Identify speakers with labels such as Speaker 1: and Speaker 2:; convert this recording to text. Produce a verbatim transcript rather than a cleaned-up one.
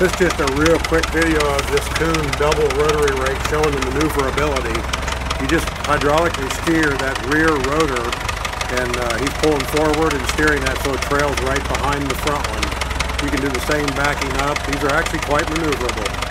Speaker 1: This is just a real quick video of this Kuhn double rotary rake showing the maneuverability. You just hydraulically steer that rear rotor, and uh, he's pulling forward and steering that so it trails right behind the front one. You can do the same backing up. These are actually quite maneuverable.